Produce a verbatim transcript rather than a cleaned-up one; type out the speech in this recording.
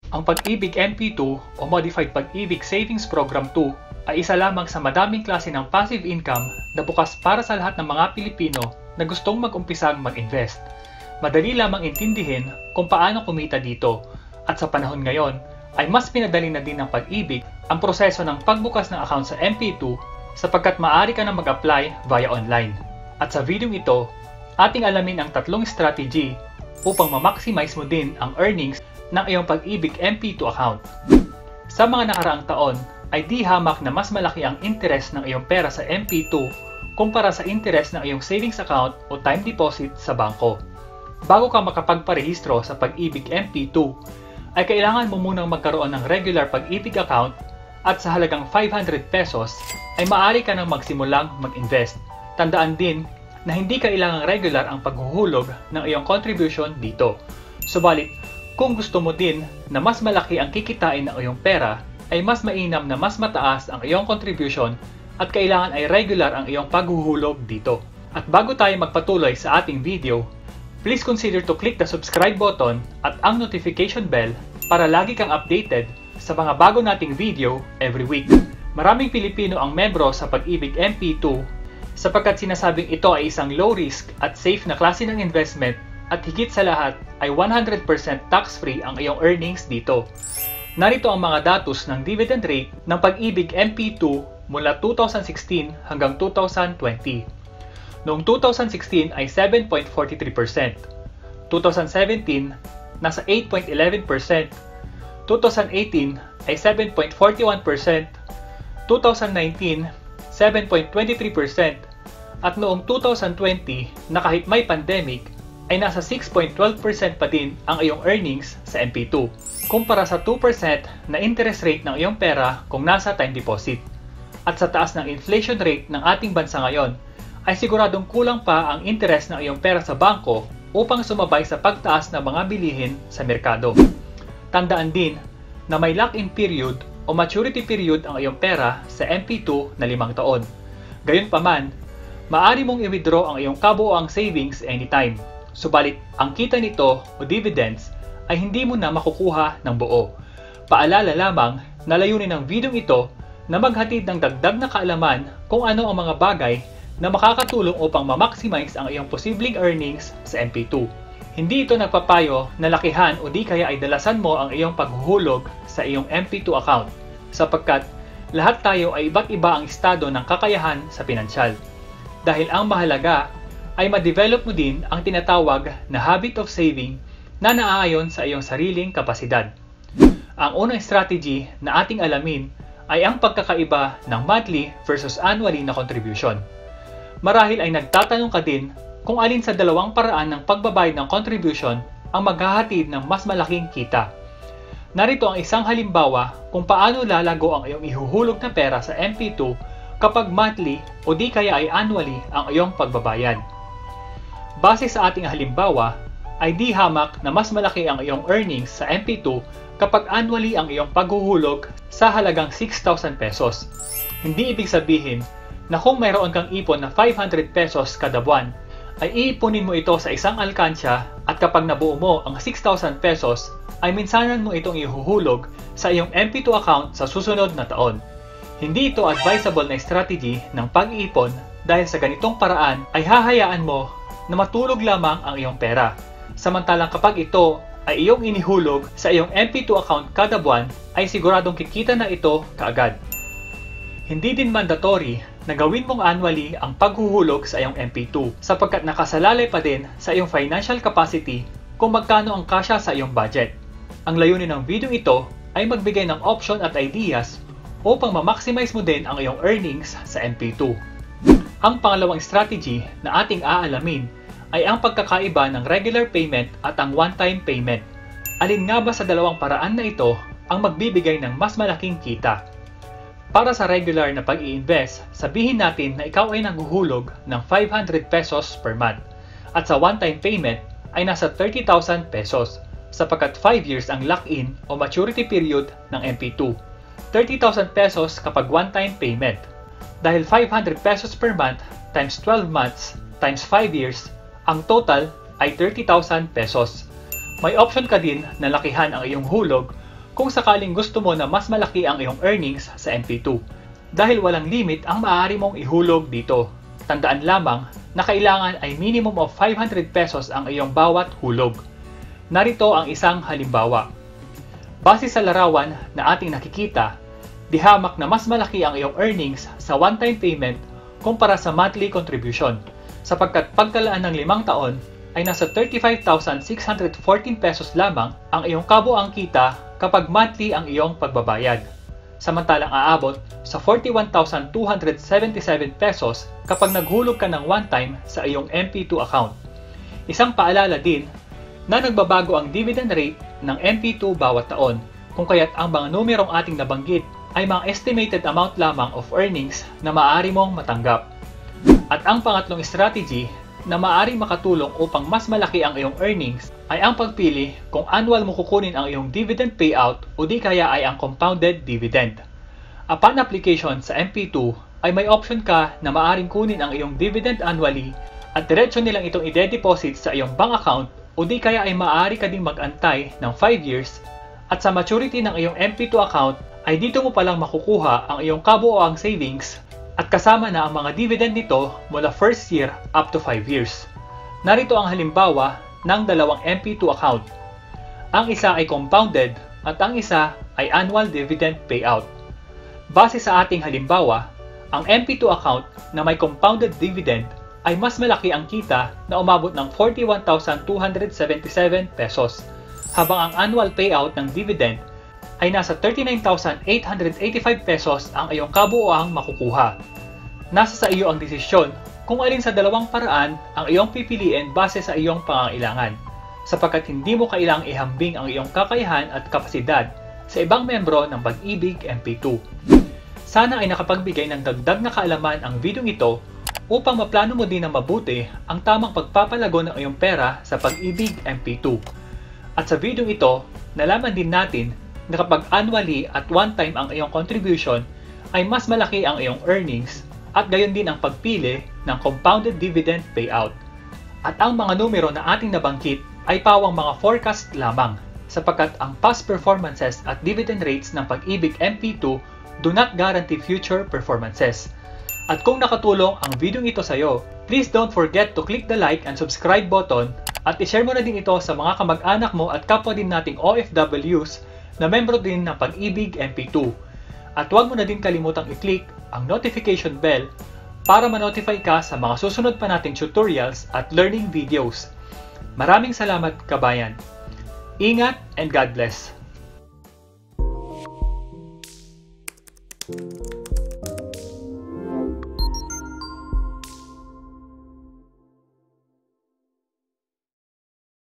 Ang Pag-ibig M P two o Modified Pag-ibig Savings Program two ay isa lamang sa madaming klase ng passive income na bukas para sa lahat ng mga Pilipino na gustong mag-umpisang mag-invest. Madali lamang intindihin kung paano kumita dito, at sa panahon ngayon ay mas pinadali na din ng Pag-ibig ang proseso ng pagbukas ng account sa M P two sapagkat maaari ka na mag-apply via online. At sa video ito, ating alamin ang tatlong strategy upang ma-maximize mo din ang earnings ng iyong Pag-ibig M P two account. Sa mga nakaraang taon ay di hamak na mas malaki ang interest ng iyong pera sa M P two kumpara sa interest ng iyong savings account o time deposit sa bangko. Bago ka makapagparehistro sa Pag-ibig M P two, ay kailangan mo munang magkaroon ng regular Pag-ibig account at sa halagang five hundred pesos ay maaari ka nang magsimulang mag-invest. Tandaan din na hindi kailangang regular ang paghuhulog ng iyong contribution dito. Subalit, kung gusto mo din na mas malaki ang kikitain ng iyong pera, ay mas mainam na mas mataas ang iyong contribution at kailangan ay regular ang iyong paghuhulog dito. At bago tayo magpatuloy sa ating video, please consider to click the subscribe button at ang notification bell para lagi kang updated sa mga bago nating video every week. Maraming Pilipino ang membro sa Pag-ibig M P two sapagkat sinasabing ito ay isang low risk at safe na klase ng investment, at higit sa lahat ay one hundred percent tax-free ang iyong earnings dito. Narito ang mga datos ng dividend rate ng Pag-ibig M P two mula two thousand sixteen hanggang two thousand twenty. Noong two thousand sixteen ay seven point four three percent, two thousand seventeen nasa eight point one one percent, two thousand eighteen ay seven point four one percent, two thousand nineteen seven point two three percent, at noong two thousand twenty na kahit may pandemic ay nasa six point one two percent pa din ang iyong earnings sa M P two kumpara sa two percent na interest rate ng iyong pera kung nasa time deposit. At sa taas ng inflation rate ng ating bansa ngayon, ay siguradong kulang pa ang interest ng iyong pera sa bangko upang sumabay sa pagtaas ng mga bilihin sa merkado. Tandaan din na may lock-in period o maturity period ang iyong pera sa M P two na limang taon. Gayunpaman, maaari mong i-withdraw ang iyong kabuoang savings anytime. Subalit, ang kita nito o dividends ay hindi mo na makukuha ng buo. Paalala lamang na layunin ng video ito na maghatid ng dagdag na kaalaman kung ano ang mga bagay na makakatulong upang ma-maximize ang iyong posibleng earnings sa M P two. Hindi ito nagpapayo na lakihan o di kaya ay dalasan mo ang iyong paghuhulog sa iyong M P two account, sapagkat lahat tayo ay iba't iba ang estado ng kakayahan sa pinansyal. Dahil ang mahalaga ay ma-develop mo din ang tinatawag na habit of saving na naaayon sa iyong sariling kapasidad. Ang unang strategy na ating alamin ay ang pagkakaiba ng monthly versus annually na contribution. Marahil ay nagtatanong ka din kung alin sa dalawang paraan ng pagbabayad ng contribution ang maghahatid ng mas malaking kita. Narito ang isang halimbawa kung paano lalago ang iyong ihuhulog na pera sa M P two kapag monthly o di kaya ay annually ang iyong pagbabayad. Base sa ating halimbawa, ay di hamak na mas malaki ang iyong earnings sa M P two kapag annually ang iyong paghuhulog sa halagang six thousand pesos. Hindi ibig sabihin na kung mayroon kang ipon na five hundred pesos kada buwan, ay iipunin mo ito sa isang alkansya, at kapag nabuo mo ang six thousand pesos, ay minsanan mo itong ihuhulog sa iyong M P two account sa susunod na taon. Hindi ito advisable na strategy ng pag-iipon dahil sa ganitong paraan ay hahayaan mo na matulog lamang ang iyong pera. Samantalang kapag ito ay iyong inihulog sa iyong M P two account kada buwan, ay siguradong kikita na ito kaagad. Hindi din mandatory na gawin mong annually ang paghuhulog sa iyong M P two sapagkat nakasalalay pa din sa iyong financial capacity kung magkano ang kasya sa iyong budget. Ang layunin ng video ito ay magbigay ng option at ideas upang ma-maximize mo din ang iyong earnings sa M P two. Ang pangalawang strategy na ating aalamin ay ang pagkakaiba ng regular payment at ang one-time payment. Alin nga ba sa dalawang paraan na ito ang magbibigay ng mas malaking kita? Para sa regular na pag-i-invest, sabihin natin na ikaw ay naghuhulog ng five hundred pesos per month, at sa one-time payment ay nasa thirty thousand pesos sapagkat five years ang lock-in o maturity period ng M P two. thirty thousand pesos kapag one-time payment. Dahil five hundred pesos per month times twelve months times five years, ang total ay thirty thousand pesos. May option ka din na lakihan ang iyong hulog kung sakaling gusto mo na mas malaki ang iyong earnings sa M P two. Dahil walang limit ang maaari mong ihulog dito. Tandaan lamang na kailangan ay minimum of five hundred pesos ang iyong bawat hulog. Narito ang isang halimbawa. Base sa larawan na ating nakikita, di hamak na mas malaki ang iyong earnings sa one-time payment kumpara sa monthly contribution, sapagkat pagkalaan ng limang taon ay nasa thirty-five thousand six hundred fourteen pesos lamang ang iyong kabuang kita kapag monthly ang iyong pagbabayad. Samantalang aabot sa forty-one thousand two hundred seventy-seven pesos kapag naghulog ka ng one-time sa iyong M P two account. Isang paalala din na nagbabago ang dividend rate ng M P two bawat taon, kung kaya't ang mga numerong ating nabanggit ay mga estimated amount lamang of earnings na maaari mong matanggap. At ang pangatlong strategy na maaaring makatulong upang mas malaki ang iyong earnings ay ang pagpili kung annual mo kukunin ang iyong dividend payout o di kaya ay ang compounded dividend. Upon application sa M P two ay may option ka na maaaring kunin ang iyong dividend annually at diretso nilang itong ide-deposit sa iyong bank account o di kaya ay maaari ka ding mag-antay ng five years at sa maturity ng iyong M P two account ay dito mo palang makukuha ang iyong kabuoang savings at kasama na ang mga dividend nito mula first year up to five years. Narito ang halimbawa ng dalawang M P two account. Ang isa ay compounded at ang isa ay annual dividend payout. Base sa ating halimbawa, ang M P two account na may compounded dividend ay mas malaki ang kita na umabot ng forty-one thousand two hundred seventy-seven pesos, habang ang annual payout ng dividend ay nasa thirty-nine thousand eight hundred eighty-five pesos ang iyong kabuoang makukuha. Nasa sa iyo ang desisyon kung alin sa dalawang paraan ang iyong pipiliin base sa iyong pangangailangan, sapagkat hindi mo kailangang ihambing ang iyong kakayahan at kapasidad sa ibang membro ng Pag-ibig M P two. Sana ay nakapagbigay ng dagdag na kaalaman ang video ito upang maplano mo din ng mabuti ang tamang pagpapalago ng iyong pera sa Pag-ibig M P two. At sa video ito, nalaman din natin na kapag annually at one time ang iyong contribution ay mas malaki ang iyong earnings at gayon din ang pagpili ng compounded dividend payout. At ang mga numero na ating nabanggit ay pawang mga forecast lamang, sapagkat ang past performances at dividend rates ng Pag-ibig M P two do not guarantee future performances. At kung nakatulong ang video ito sa iyo, please don't forget to click the like and subscribe button at i-share mo na din ito sa mga kamag-anak mo at kapwa din nating O F Ws na membro din ng Pag-ibig M P two. At huwag mo na din kalimutang i-click ang notification bell para ma-notify ka sa mga susunod pa nating tutorials at learning videos. Maraming salamat, kabayan. Ingat and God bless.